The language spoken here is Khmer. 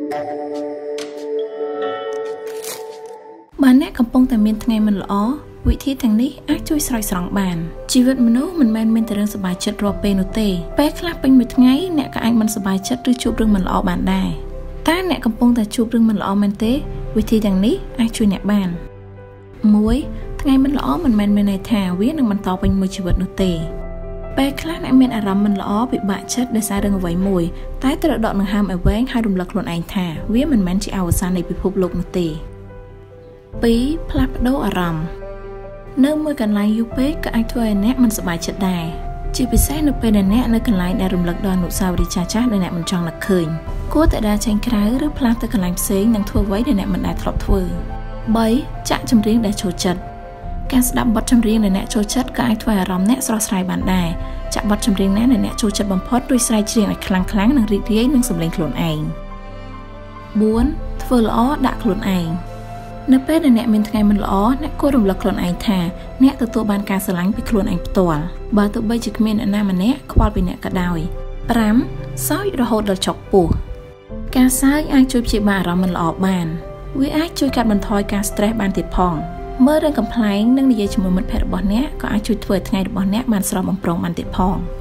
Bạnអ្នកកំពុងតែមានថ្ងៃមិនល្អវិធីទាំងនេះអាចជួយស្រោចស្រង់បានជីវិតមនុស្សមិនមែនមានតែរឿងសប្បាយចិត្តរាល់ពេលនោះទេពេលខ្លះពេញមួយថ្ងៃអ្នកក៏អាចមិនសប្បាយចិត្តឬជួបរឿងមិនល្អបានដែរតែអ្នកកំពុងតែជួបរឿងមិនល្អមែនទេវិធីទាំងនេះអាចជួយអ្នកបាន 1. ថ្ងៃមិនល្អមិនមែនមានន័យថាវានឹងបន្តពេញមួយជីវិតនោះទេពេលខ្លះអ្នកមានអារម្មណ៍មិនល្អពិបាកចិត្តដោយសាររឿងអ្វីមួយតែត្រូវដកដង្ហើមឲ្យវែងហើយរំលឹកខ្លួនឯងថាវាមិនមែនជាអវសាននៃពិភពលោកនោះទេ 2. ផ្លាស់ប្ដូរអារម្មណ៍នៅមួយកន្លែងយូរពេកក៏អាចធ្វើឲ្យអ្នកមិនសប្បាយចិត្តដែរជាពិសេសនៅពេលដែលអ្នកនៅកន្លែងដែលរំលឹកដល់អនុស្សាវរីយ៍ចាស់ៗដែលអ្នកមិនចង់នឹកឃើញគួរតែដើរចេញក្រៅឬផ្លាស់ទៅកន្លែងផ្សេងនិងធ្វើអ្វីដែលអ្នកមិនដែលធ្លាប់ធ្វើ 3. ចាក់ចម្រៀងដែលចូលចិត្តការស្ដាប់បទចម្រៀងដែលអ្នកចូលចិត្តក៏អាចធ្វើឲ្យអារម្មណ៍អ្នកស្រស់ស្រាយបានដែរចាក់បទចម្រៀងណាដែលអ្នកចូលចិត្តបំផុតរួចស្រែកច្រៀងឲ្យខ្លាំងៗនិងរីករាយនឹងសម្លេងខ្លួនឯង 4. ធ្វើល្អដាក់ខ្លួនឯងនៅពេលដែលអ្នកមានថ្ងៃមិនល្អអ្នកគួររំលឹកខ្លួនឯងថាអ្នកទទួលបានការស្រឡាញ់ពីខ្លួនឯងផ្ទាល់បើទោះបីជាគ្មានអ្នកណាម្នាក់ខ្វល់ពីអ្នកក៏ដោយ 5. សើចរហូតដល់ចុកពោះការសើចអាចជួយព្យាបាលអារម្មណ៍មិនល្អបានវាអាចជួយកាត់បន្ថយការ stress បានទៀតផងមើលរឿងកំប្លែងនិងនិយាយជាមួយមិត្តភក្តិរបស់អ្នកក៏អាចជួយធ្វើឲ្យថ្ងៃរបស់អ្នកបានស្រស់បំព្រងបានទៀតផង